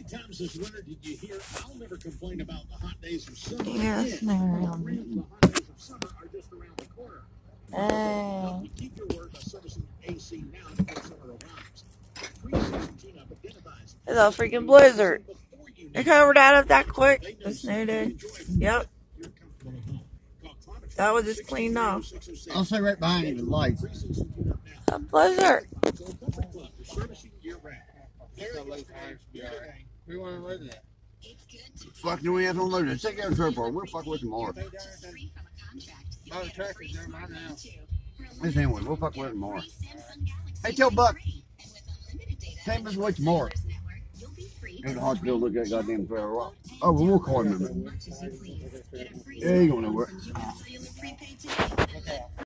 times this winter did you hear, I'll never complain about the hot days of summer? Yes, The hot days of summer are just around the corner. Help you keep your word by servicing your AC now before summer arrives. Pre-season tune-up identifies. It's a freaking blizzard. They covered that up that quick. This new day. Yep. That was just cleaned off. I'll say right behind you, the lights. A blizzard. We want to load that. Fuck, do we have to load it? Take care of the trip, we'll fuck with tomorrow. Oh, the tractor's there right now. This anyway, we'll fuck with it tomorrow. Hey, tell Buck. Take us away tomorrow. Go to the hospital, look at that goddamn trailer. Oh, well, we'll call him in a minute. Yeah, he going nowhere.